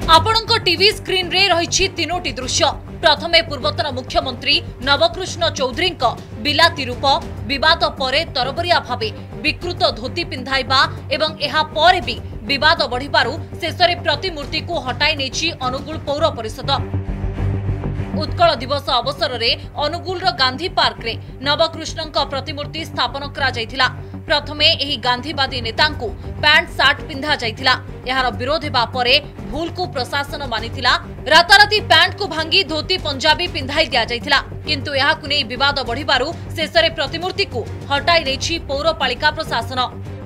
आपणक TV screen रे रही तीनोटी दृश्य। प्रथमे पूर्वतन मुख्यमंत्री नवकृष्ण चौधरी बिलाती रूप विवाद परे तरबरिया भावे विकृत धोती पिंधाइबा एवं एहा परे भी विवाद बढ़िबारु शेषरे प्रतिमूर्ति को हटाई नेछि अनुगुल पौर परिषद। उत्कल दिवस अवसर में अनुगुल गांधी पार्क रे नवकृष्ण प्रतिमूर्ति स्थापन करा जायथिला। प्रथमे एही गांधीवादी नेता पैंट सार्ट पिंधा जायथिला। यार विरोध हेबा परे भूल को प्रशासन मानिथिला। राताराती पैंट को भांगी धोती पंजाबी पिंधाई दिया जायथिला, किंतु याहाकु नै विवाद बढ़िबारु शेषरे प्रतिमूर्ति को हटाई नेछि पौरपालिका प्रशासन।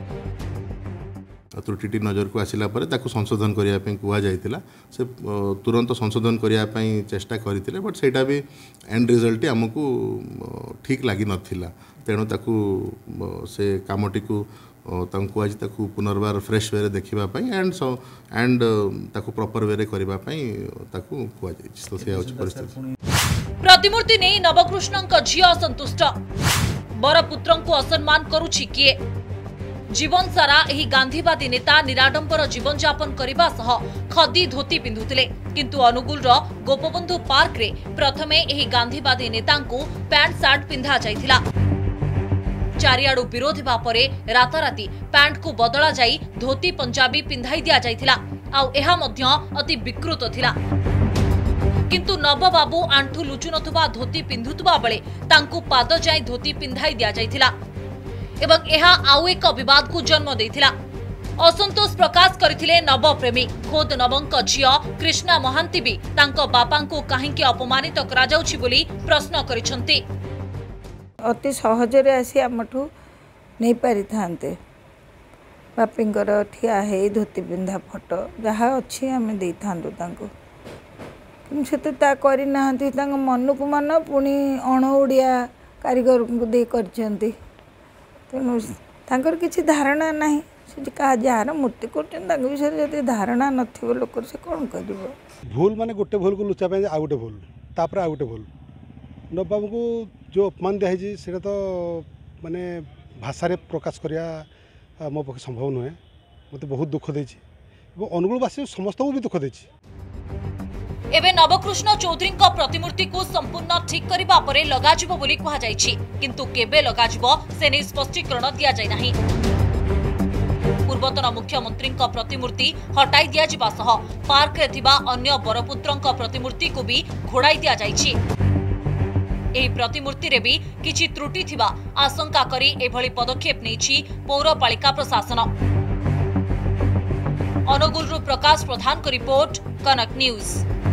त्रुटि नजर को आसिला परे ताकु संशोधन करिया पे कुआ जायतिला। से तुरंत संशोधन करिया पे चेष्टा करथिले, बट सेटा भी एंड रिजल्ट हमकु ठीक लागि नथिला। तेणु ताकु से कामटी को तांकु आज ताकु पुनर्बार फ्रेश वे देखिबा पई एंड ताकु प्रॉपर वे करबा पई ताकु कुआ जाय। तो से आज परिस्थिति प्रतिमूर्ति नै नवकृष्णक झियो असंतुष्ट। बरपुत्रन को असम्मान करूछि किए? जीवन सारा एही गांधीवादी नेता निराडंबर जीवन यापन करबा सह खदी धोती पिंधुतिले, किंतु अनुगुल गोपबंधु पार्क रे प्रथमे एही गांधीवादी नेता को पैंट सार्ट पिंधा जायथिला। चारियाडू विरोध हेबा परे राताराती पैंट को बदला जाई धोती पंजाबी पिंधाई दिया जायथिला। आउ एहा मध्य अति विकृत थिला, किंतु नवबाबू आंठू लुचु नथुबा धोती पिंधुतबा बेले तांकु पाद जाई धोती पिंधाई दिया जायथिला एवं एहा आउ एक विवाद को जन्म देथिला। असंतोष प्रकाश करथिले नवप्रेमी। खोद नवंक झियो कृष्णा महांती भी तांको बापांको काहेकि अपमानित करा जाउछि बोली प्रश्न करिसंती। अति सहजरे आसी आमठू नहीं पारि थांते। बापींकर ठिया है धोती पिंधा फोटो जहाँ अच्छी आम दे था से ता करी नाहंती। तांको मन को मन पुणी अण ओडिया कारीगर को दे करछंती। तेणु तांकर किसी धारणा नहीं। से क्या जार मूर्ति कर विषय जब धारणा नथिबो लोक से कौन कर भूल माने गोटे भूल को लुचा आ गोटे भूल तापर आ गोटे भूल। नबाबू को जो अपमान दिखाई से तो माने भाषा रे प्रकाश करिया मो पक्ष संभव नुहे। मत बहुत दुख देछि अनुगुलवासी समस्त को भी दुख देछि। एबे नवकृष्ण चौधरी प्रतिमूर्ति को संपूर्ण ठीक करिबा परे लगाजिबो बोली कहा जायछि, किंतु केबे लगाजिबो से नै स्पष्टीकरण दिया जाय नाही। पूर्वतन मुख्यमंत्री प्रतिमूर्ति हटाई दिया जिबा सह पार्क रे थिबा अन्य बरपुत्रक प्रतिमूर्ति को भी घोड़ाई दिया जायछि। एही प्रतिमूर्ति रे भी किछि त्रुटि थिबा आशंका करी एभली पदक्षेप नेछि पौरपालिका प्रशासन। अनुगुल प्रकाश प्रधान को रिपोर्ट, कनक न्यूज।